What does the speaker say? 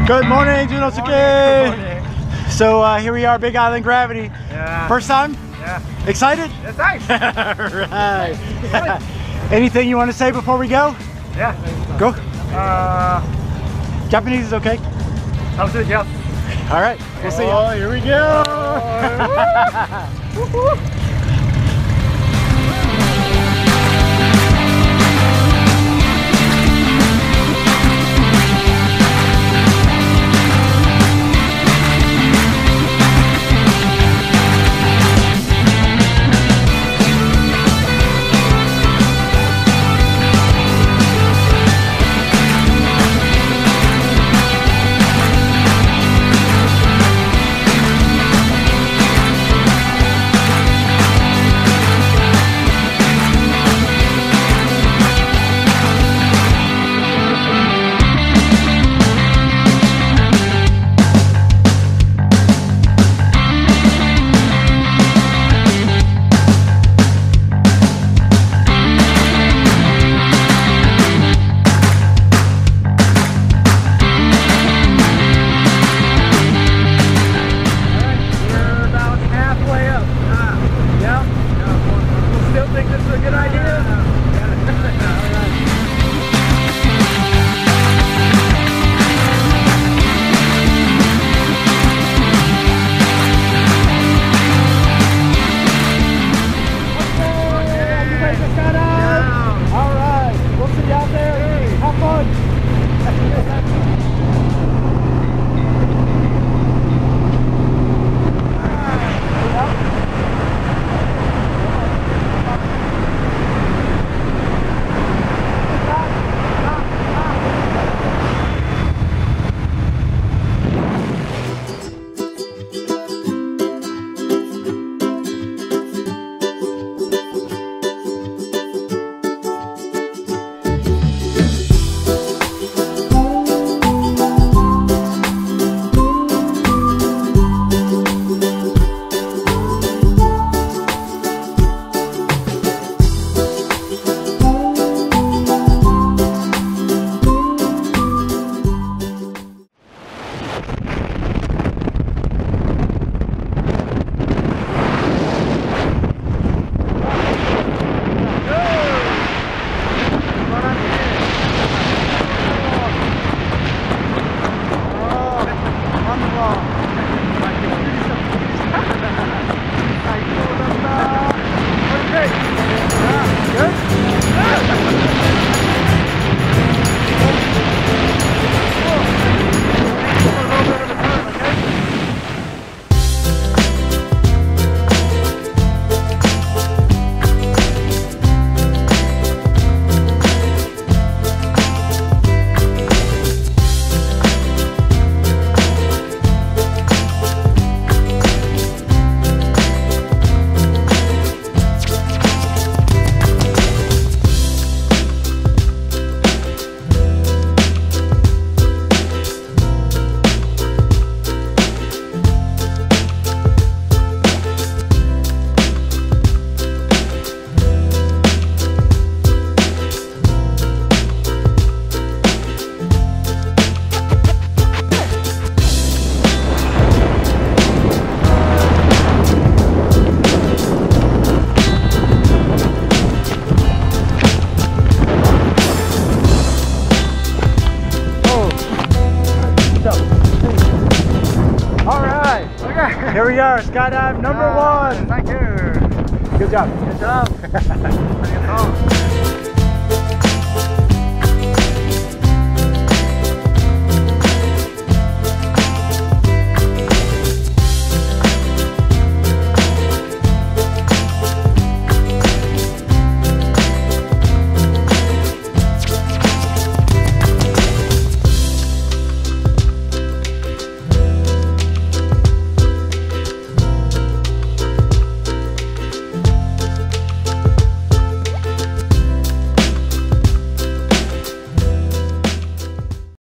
Good morning, Junnosuke. Good morning. So here we are, Big Island Gravity. Yeah. First time? Yeah. Excited? It's nice. Right. Anything you want to say before we go? Yeah. Go. Japanese is okay. Sounds good, yeah. All right, we'll see you. Oh, here we go. Here we are, Skydive number 1. Thank you. Good job. Good job.